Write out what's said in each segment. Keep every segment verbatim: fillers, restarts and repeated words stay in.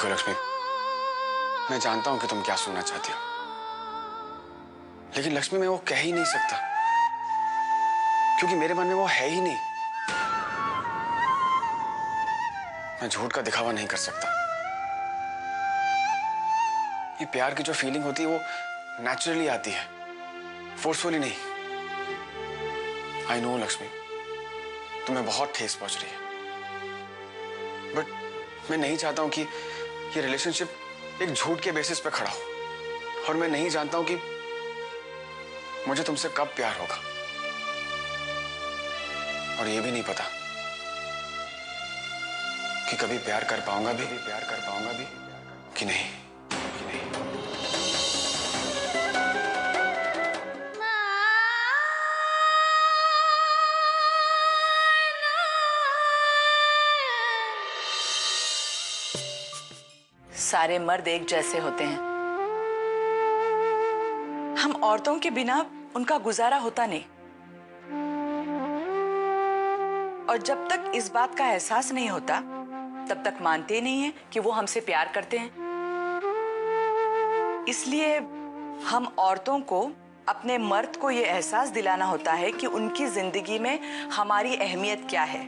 देखो लक्ष्मी, मैं जानता हूं कि तुम क्या सुनना चाहती हो, लेकिन लक्ष्मी मैं वो कह ही नहीं सकता क्योंकि मेरे मन में वो है ही नहीं। मैं झूठ का दिखावा नहीं कर सकता। ये प्यार की जो फीलिंग होती है वो नेचुरली आती है, फोर्सफुली नहीं। आई नो लक्ष्मी, तुम्हें बहुत ठेस पहुंच रही है, बट मैं नहीं चाहता हूं कि ये रिलेशनशिप एक झूठ के बेसिस पे खड़ा हो, और मैं नहीं जानता हूं कि मुझे तुमसे कब प्यार होगा, और ये भी नहीं पता कि कभी प्यार कर पाऊंगा भी प्यार कर पाऊंगा भी कि नहीं कि नहीं। सारे मर्द एक जैसे होते हैं। हम औरतों के बिना उनका गुजारा होता नहीं, और जब तक इस बात का एहसास नहीं होता तब तक मानते नहीं हैं कि वो हमसे प्यार करते हैं। इसलिए हम औरतों को अपने मर्द को ये एहसास दिलाना होता है कि उनकी जिंदगी में हमारी अहमियत क्या है।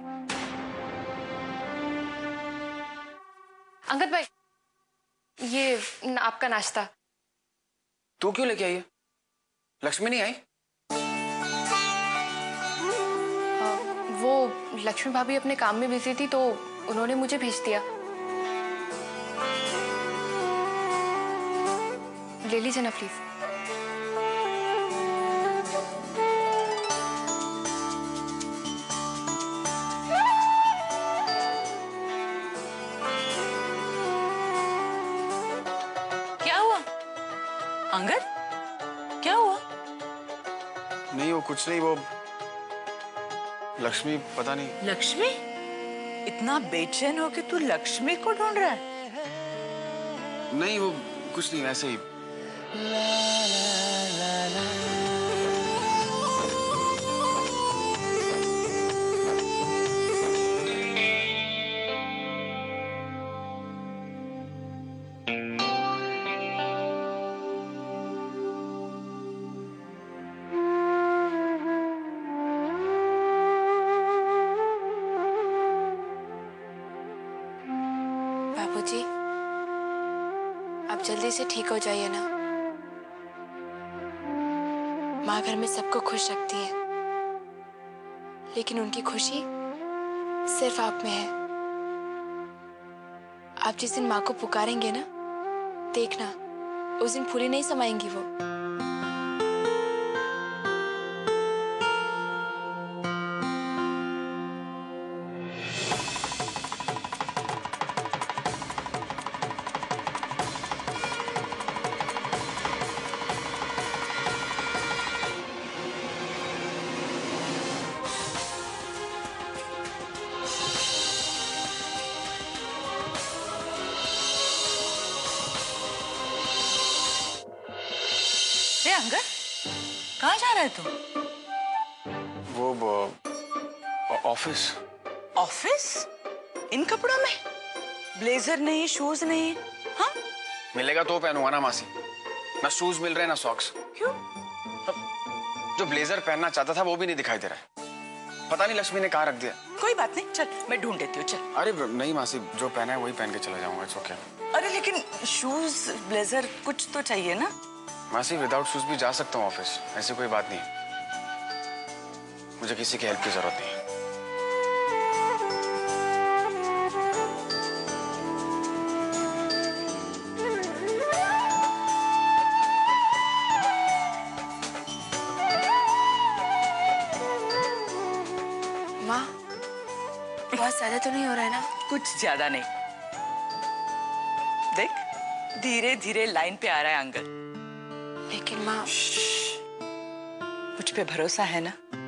अंगद भाई, ये न, आपका नाश्ता। तू क्यों लेके आई है? लक्ष्मी नहीं आई? आ, वो लक्ष्मी भाभी अपने काम में बिजी थी तो उन्होंने मुझे भेज दिया। ले लीजिए ना प्लीज। क्या हुआ अंगद, क्या हुआ? नहीं वो कुछ नहीं, वो लक्ष्मी पता नहीं। लक्ष्मी? इतना बेचैन हो कि तू लक्ष्मी को ढूंढ रहा है? नहीं वो कुछ नहीं, ऐसे ही। बाबूजी, आप जल्दी से ठीक हो जाइए ना। माँ घर में सबको खुश रखती है, लेकिन उनकी खुशी सिर्फ आप में है। आप जिस दिन माँ को पुकारेंगे ना, देखना उस दिन फूली नहीं समाएंगी वो। अंगद, कहाँ जा रहा है तू? वो ऑफिस। ऑफिस? इन कपड़ों में? ब्लेजर नहीं, शूज नहीं? हाँ? मिलेगा तो पहनूंगा ना मासी, ना शूज मिल रहे ना सॉक्स। क्यों? जो ब्लेजर पहनना चाहता था वो भी नहीं दिखाई दे रहा है, पता नहीं लक्ष्मी ने कहाँ रख दिया। कोई बात नहीं, चल मैं ढूंढ देती हूँ, चल। अरे नहीं मासी, जो पहना है वही पहन के चला जाऊंगा, इट्स ओके। अरे लेकिन शूज ब्लेजर कुछ तो चाहिए ना? मासी विदाउट शूज भी जा सकता हूँ ऑफिस, ऐसी कोई बात नहीं। मुझे किसी की हेल्प की जरूरत नहीं है। माँ, बहुत ज्यादा तो नहीं हो रहा है ना? कुछ ज्यादा नहीं। देख, धीरे धीरे लाइन पे आ रहा है अंगद। लेकिन माँ, मुझ पे भरोसा है ना?